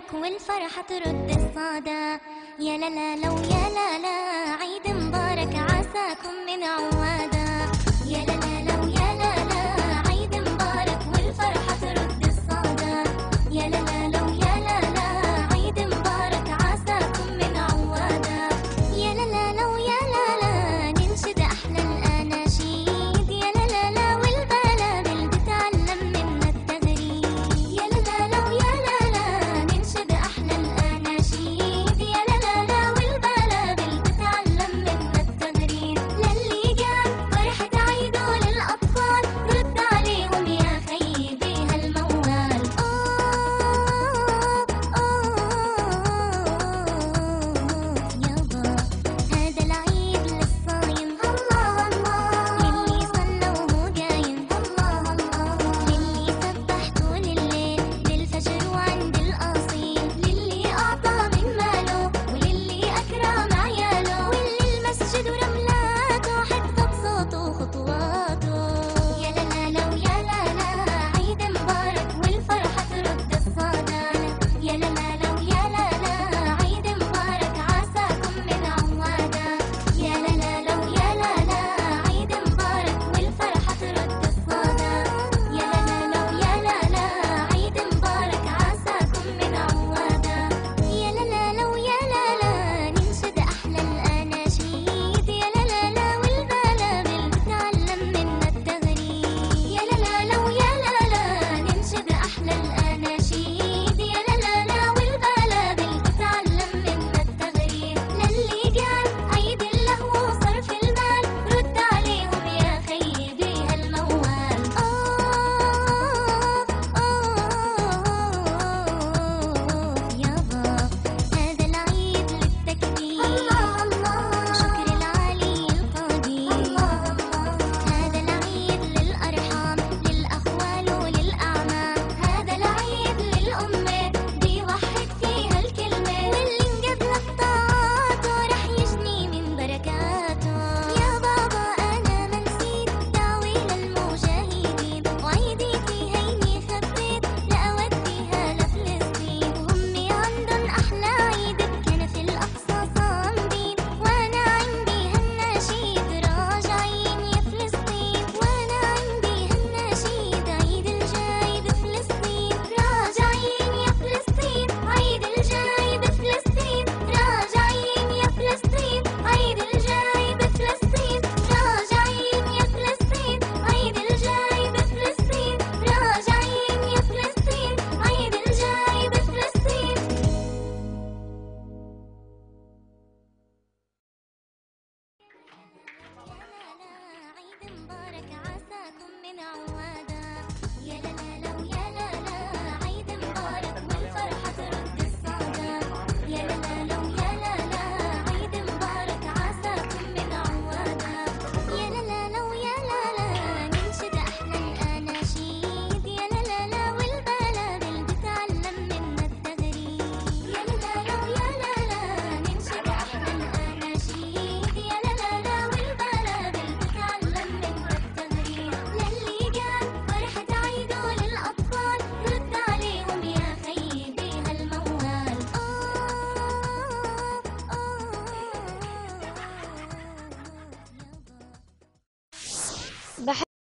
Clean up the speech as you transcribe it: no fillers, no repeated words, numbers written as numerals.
مبارك والفرحة ترد الصدى. يا لا لا لو يا لا لا عيد مبارك عساكم من عوادة. يا لا لا لو يا لا لا عيد مبارك والفرحة ترد الصدى. يا لا لا لو يا لا لا عيد مبارك عساكم من عوادة. يا لا لا لو يا لا لا ننشد أحلى الأناشيد. يا لا لا لا والبلابل تتعلم منا التغريد. يا لا لا لو يا لا لا ننشد أحلى الأناشيد. يا لا لا لا والبلابل تتعلم منا التغريد. للي جاب فرحة عيده للأطفال رد عليهم يا خيبي هالموال. يابا هذا العيد للصايم الله الله. للي صلى وهو قايم الله الله. للي سبح طول الليل للفجر وعند الأصيل. للي أعطى من ماله وللي أكرم عياله. واللي المسجد ورملاته حفظت صوته وخطواته. يا لا لا لو يا لا لا عيد مبارك والفرحة ترد الصدى. يا لا لا لو يا لا لا عيد مبارك عساكم من عوادة. يا لا لا لو يا لا لا عيد مبارك والفرحة ترد الصدى. يا لا لا لو يا لا لا عيد مبارك عساكم من عوادة. يا لا لا لو يا لا لا ننشد أحلى الأناشيد. يا لا لا لا والبلابل تتعلم منا التغريد. يا لا لا لو يا لا لا ننشد أحلى الأناشيد. يا لا لا لا والبلابل تتعلم منا التغريد. للي قال عيد اللهو وصرف المال رد عليهم يا خيبي هالموال. يابا هذا العيد للتكبير الله الله. شكر العالي القدير الله الله. هذا العيد للأرحام للأخوال وللأعمام. هذا العيد للأمة بيوحد فيها الكلمة. واللي انقبل بطاعاته رح يجني من بركاته. يا بابا أنا ما نسيت دعوي للمجاهدين. وعيدي في هيني خبيت لأوديها لفلسطين. وهمي عندن أحلى عيد كان في الأقصى صامدين. وأنا عندي هالنشيد راجعين يا فلسطين. وأنا عندي هالنشيد عيد الجاي بفلسطين. راجعين يا فلسطين عيد الجاي بفلسطين. راجعين يا فلسطين عيد الجاي بفلسطين. راجعين يا فلسطين عيد الجاي بفلسطين. راجعين يا فلسطين عيد الجاي بفلسطين. عيد مبارك عساكم من عوادة. يا لا لا لو يا لا لا عيد مبارك والفرحة ترد الصدى. يا لا لا لو يا لا لا عيد مبارك عساكم من عوادة. يا لا لا لو يا لا لا ننشد أحلى الأناشيد. يا لا لا لا والبلابل تتعلم منا التغريد. يا لا لا لو يا لا لا ننشد أحلى الأناشيد. يا لا لا لا والبلابل تتعلم منا التغريد. للي قال فرحة عيده للأطفال رد عليهم يا خيبي هالموال. يابا